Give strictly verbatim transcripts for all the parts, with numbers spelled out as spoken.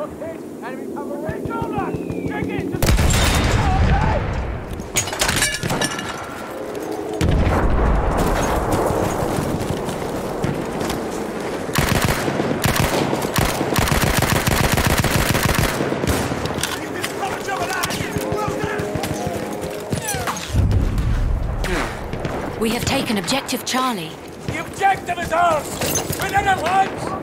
Enemy cover. Take over! Check it! Okay! We have taken objective Charlie. The objective is ours! Win it at once!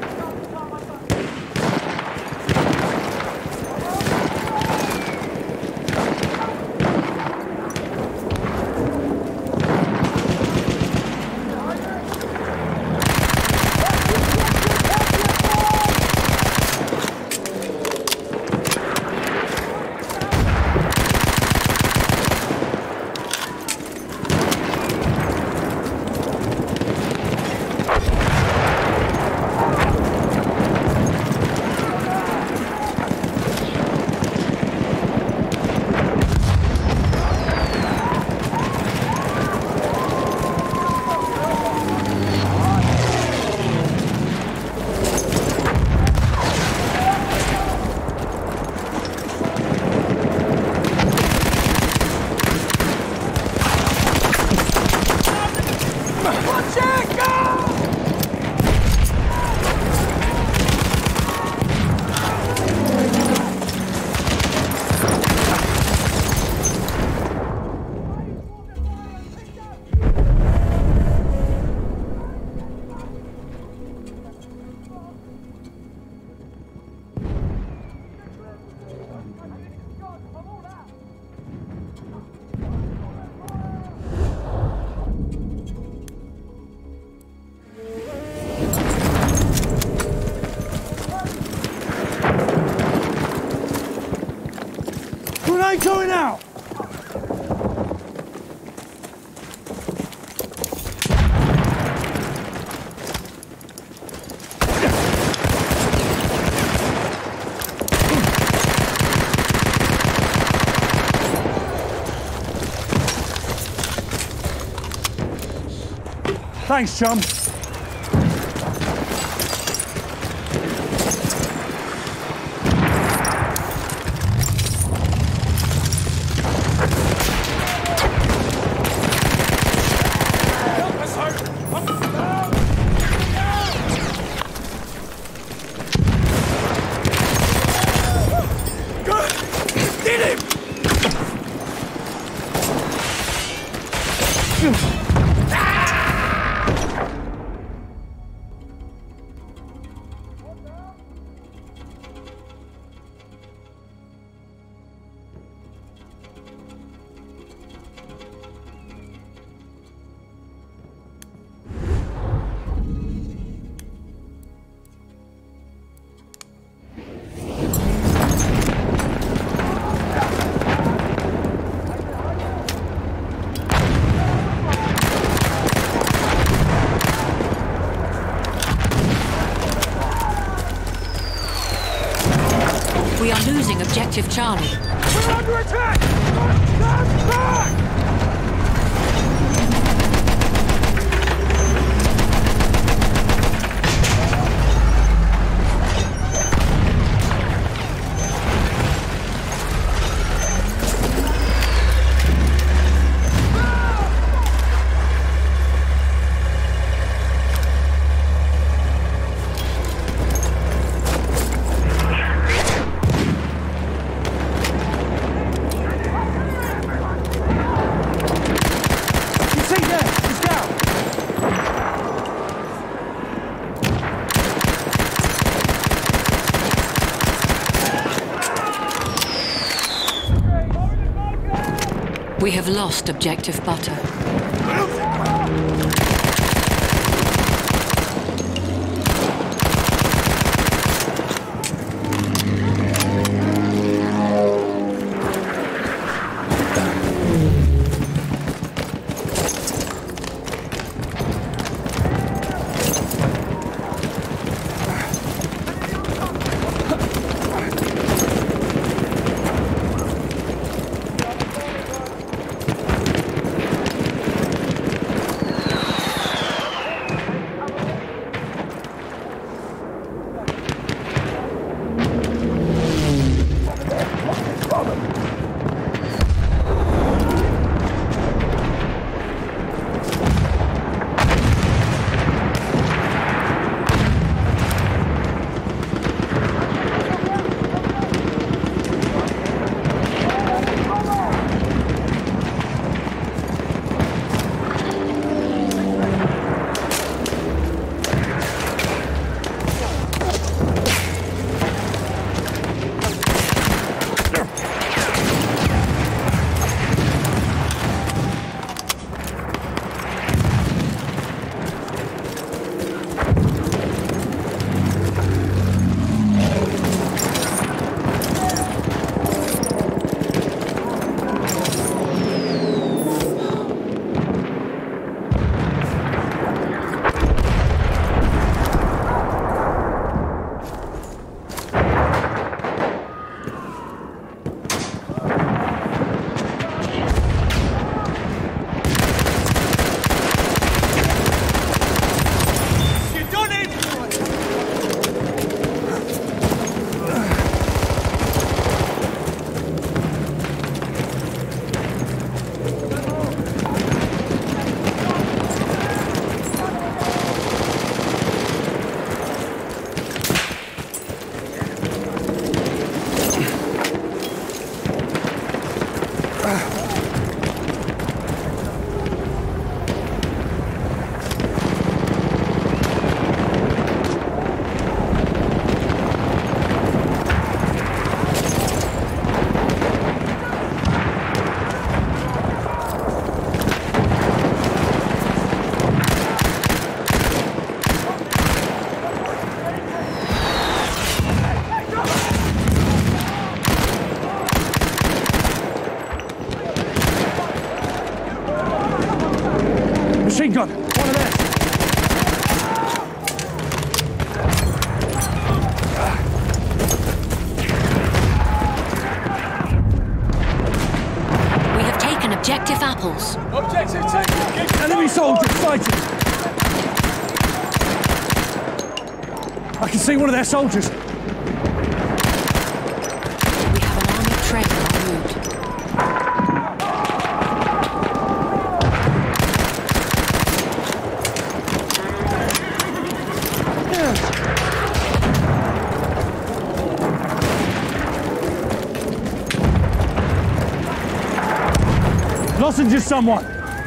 Going out! Thanks, chum. We are losing objective Charlie. We're under attack! Stand back! We have lost objective Butter. objective apples. Objective taken. Enemy soldiers sighted! I can see one of their soldiers. We have an army train en route. Lozenge someone!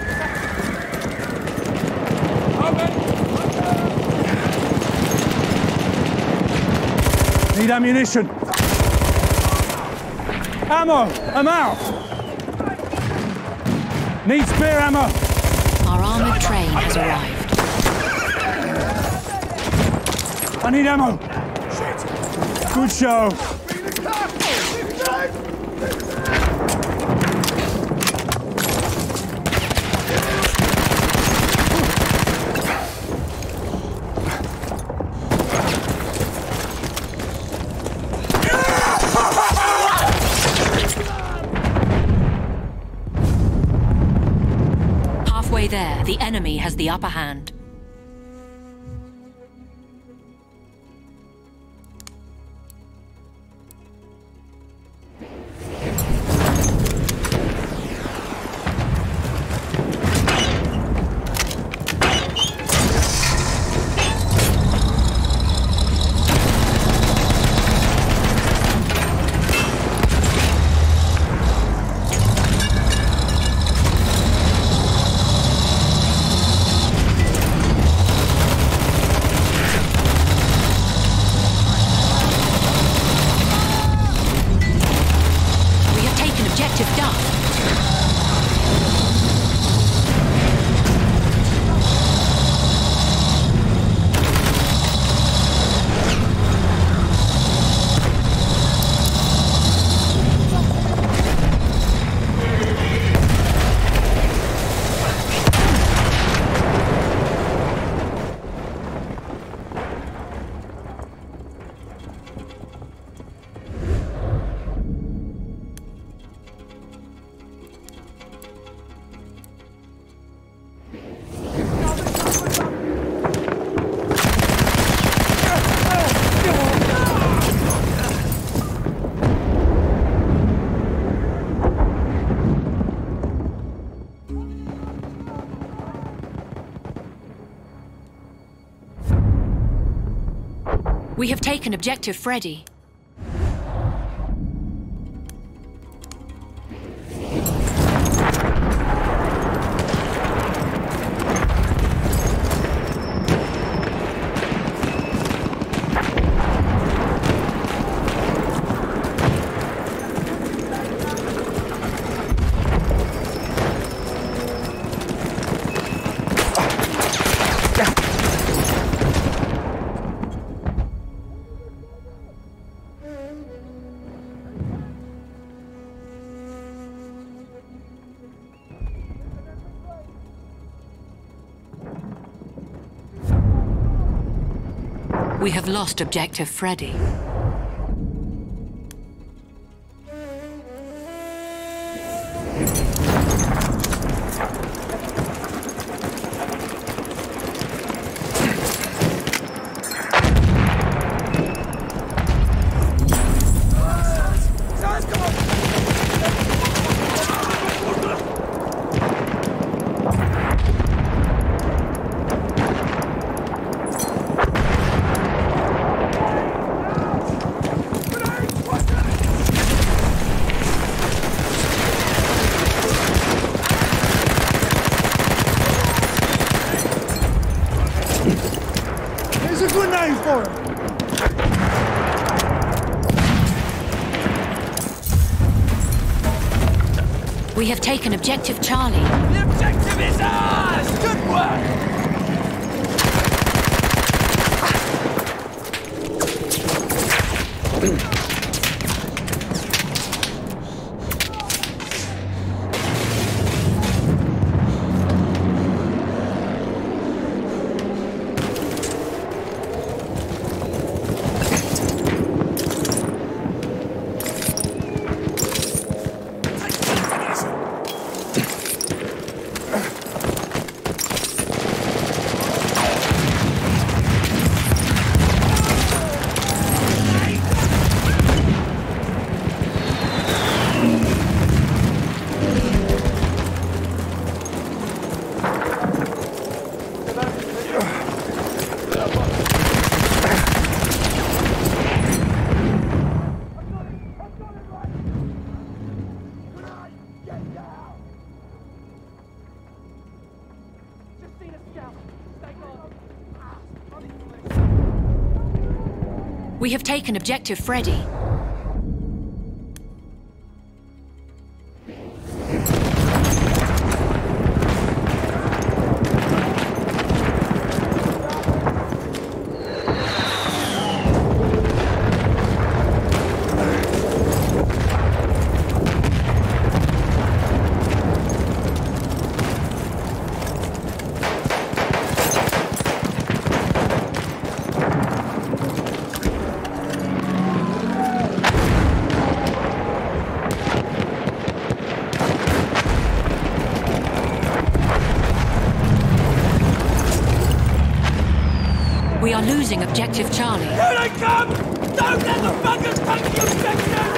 Need ammunition. Ammo! I'm out! Need spare ammo! Our armored train has arrived. I need ammo! Good show! Halfway there, the enemy has the upper hand. We have taken objective Freddy. We have lost objective Freddy. There's a grenade for him! We have taken objective Charlie. The objective is ours! Good work! We have taken objective Freddy. We are losing objective Charlie. Here they come! Don't let the buggers take the objective!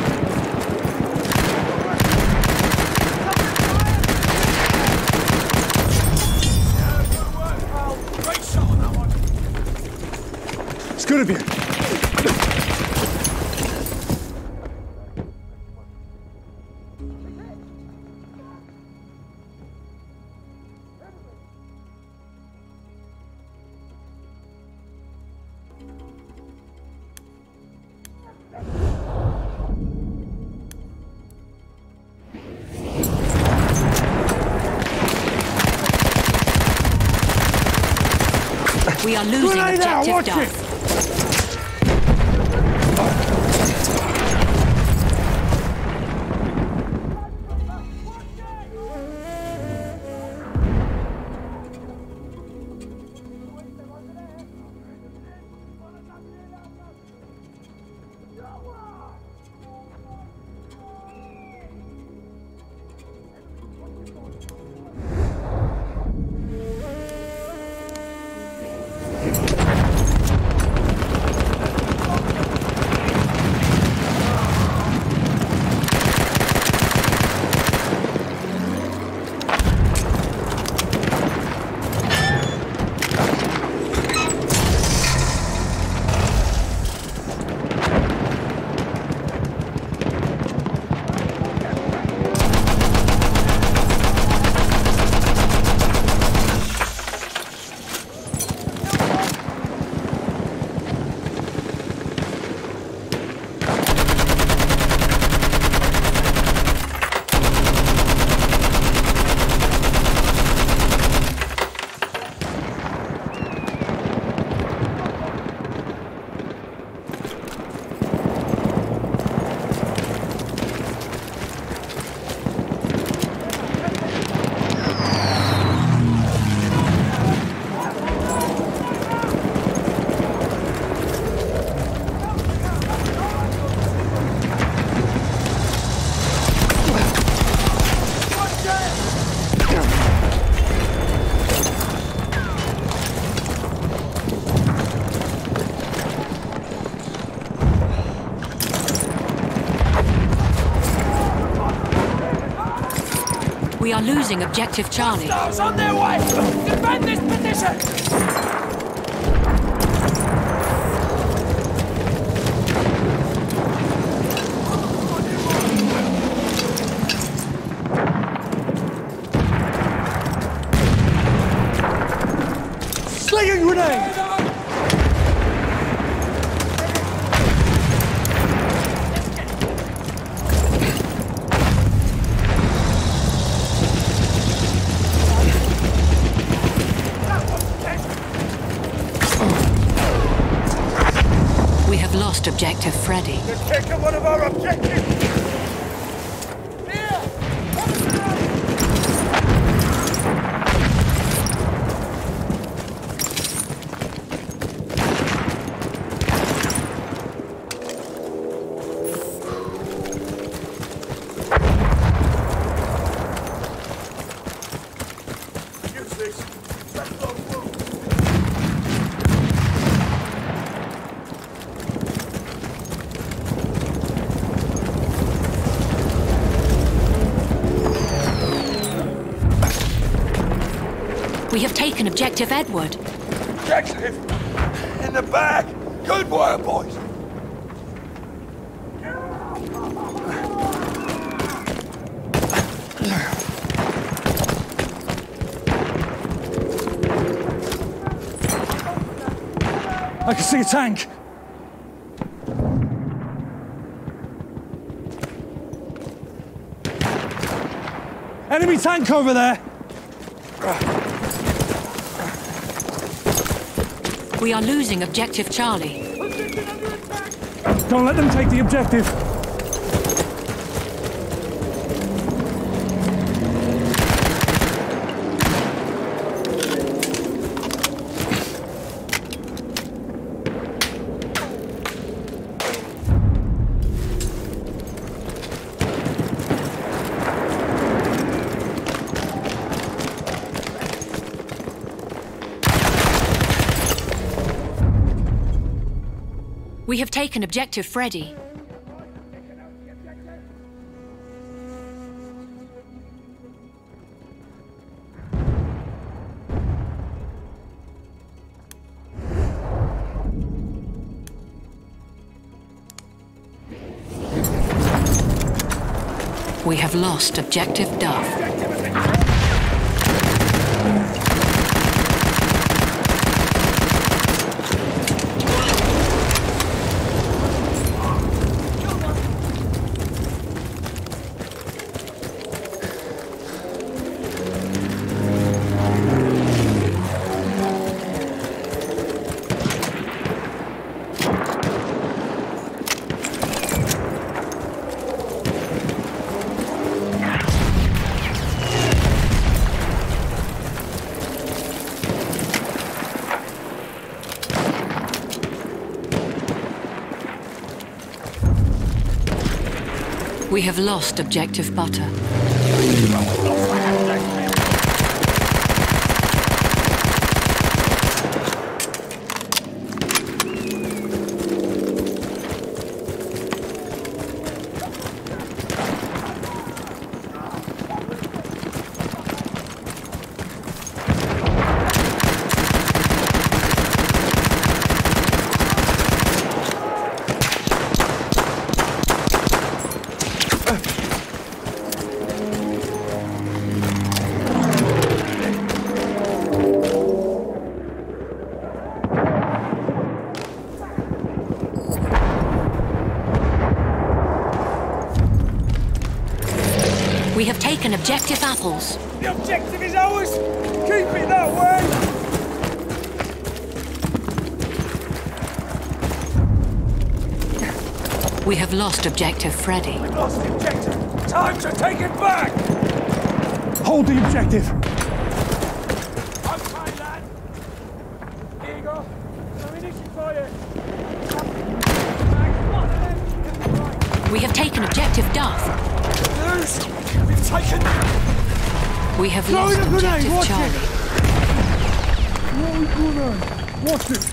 Great shot on that one. It's good of you. We are losing Grenade out, objective watch Duff. it. We are losing objective Charlie. Stars on their way! Defend this position! Slinging grenade! We have lost objective Freddy. They're taking one of our objectives! We have taken objective Edward. Objective! In the bag! Good work, boys! I can see a tank. Enemy tank over there! We are losing objective Charlie. Position under attack! Don't let them take the objective! We have taken objective Freddy. We have lost objective Dove. We have lost objective Butter. We have taken objective Apples. The objective is ours! Keep it that way! We have lost objective Freddy. We've lost the objective! Time to take it back! Hold the objective! Okay, lad. Here you go. Ammunition for you. We have taken objective Duff. Lose! We've taken... We have Throw lost in a grenade, objective watch Charlie. it! What is going on? Watch it!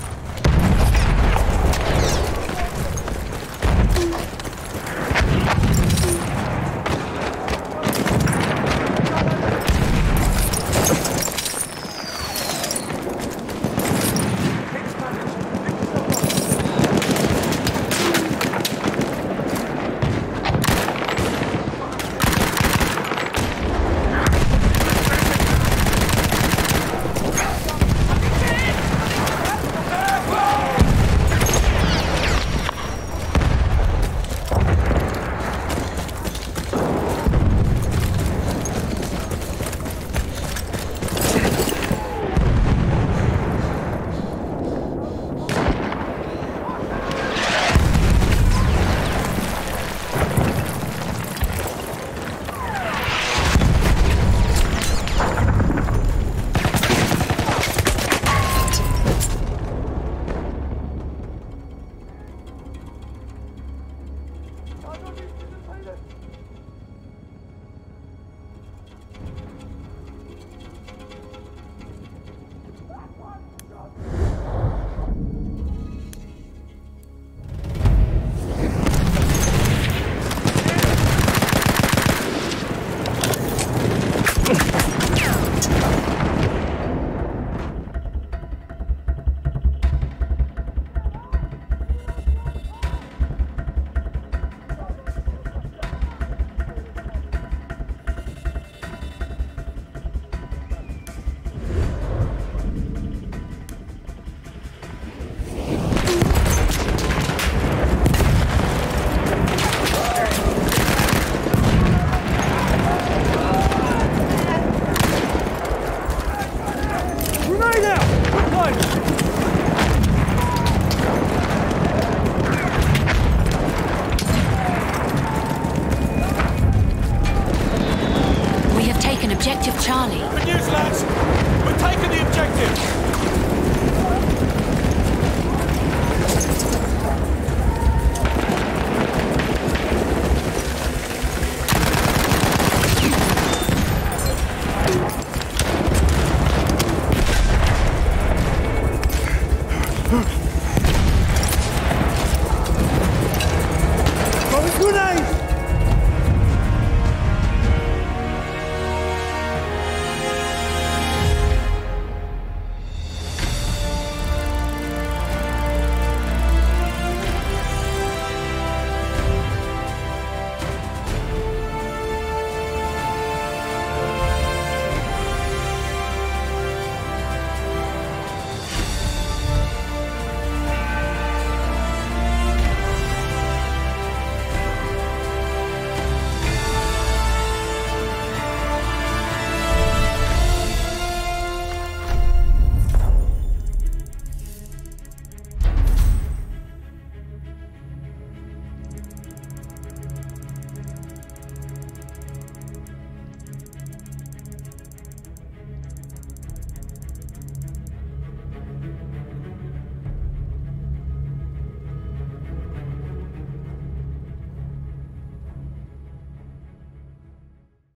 Objective Charlie. Good news, lads. We're taking the objective.